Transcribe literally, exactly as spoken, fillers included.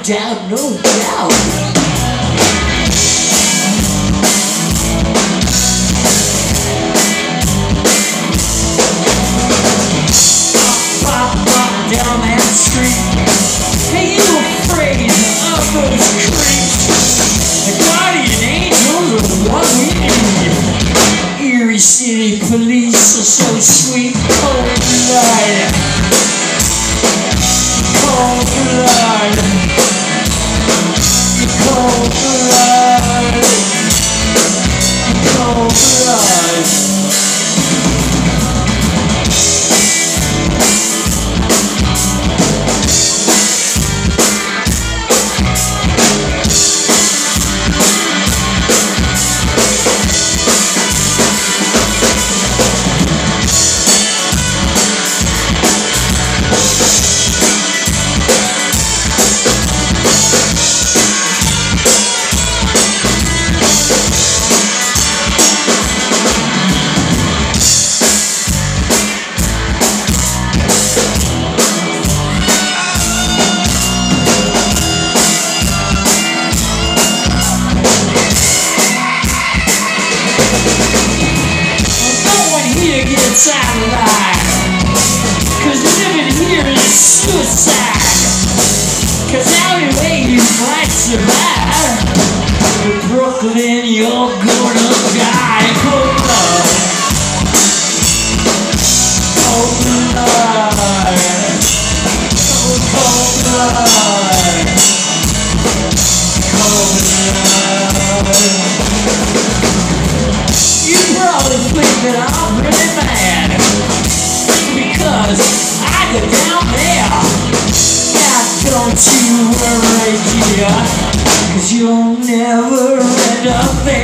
doubt, no doubt. Down that street, hey, you afraid of those creeps? The guardian angels are what we need. Erie City police are so sweet. Cold blood, cold blood, cold blood, cold blood. Out alive, cause living here is suicide. Cause the only way you might survive in Brooklyn, you're gonna die. Cold blood, cold blood, cold, cold blood, cold blood. You probably think that I'm really mad because I go down there. Now don't you worry, dear, cause you'll never end up there.